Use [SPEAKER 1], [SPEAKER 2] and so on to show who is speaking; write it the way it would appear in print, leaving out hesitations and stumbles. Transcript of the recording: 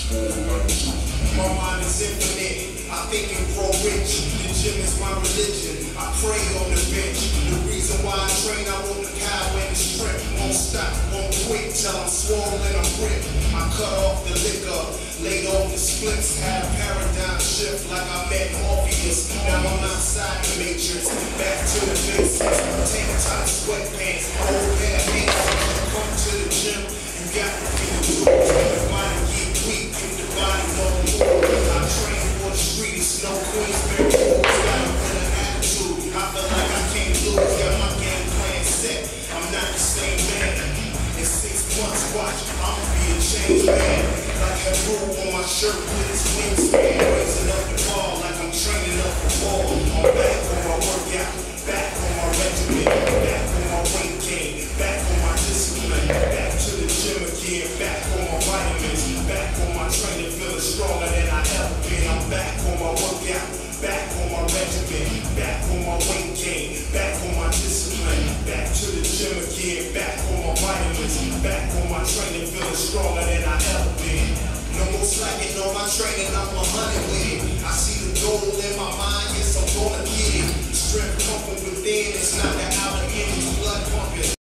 [SPEAKER 1] My mind is infinite, I think and grow rich. The gym is my religion, I pray on the bench. The reason why I train, I want the power and the strength. Won't stop, won't quit till I'm swollen, I'm ripped. I cut off the liquor, laid off the splits. Had a paradigm shift like I met Morpheus. Now I'm outside the matrix, back to the basics. Tank top, sweatpants, old pair of hands. Come to the gym, you got to be the truth. The body get weak, if the body won't move. I train for the streets, no Queensberry rules. Got a winner attitude, I feel like I can't lose. Got my game plan set, I'm not the same man. In 6 months, watch, I'ma be a changed man. Like a rule on my shirt with his wingspan. Raising up the ball like I'm training up for war. I'm back on my workout, back on my regimen, back on my weight gain, back on my discipline, back to the gym again, back on my vitamins, back on my training, feeling stronger than I ever been. I'm back on my workout, back on my regimen, back on my weight gain, back on my discipline, back to the gym again, back on my vitamins, back on my training, feeling stronger than I ever been. No more slacking on my training, I'm 100 with it.